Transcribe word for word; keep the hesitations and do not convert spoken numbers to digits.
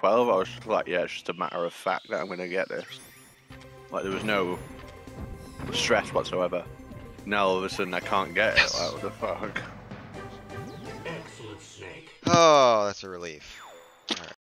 twelve, I was just like, yeah, it's just a matter of fact that I'm gonna get this. Like, there was no stress whatsoever. Now all of a sudden I can't get it. Like, what the fuck? Oh, that's a relief. All right.